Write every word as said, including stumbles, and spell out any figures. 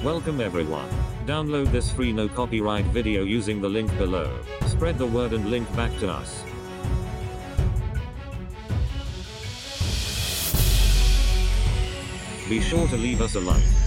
Welcome everyone. Download this free no copyright video using the link below. Spread the word and link back to us. Be sure to leave us a like.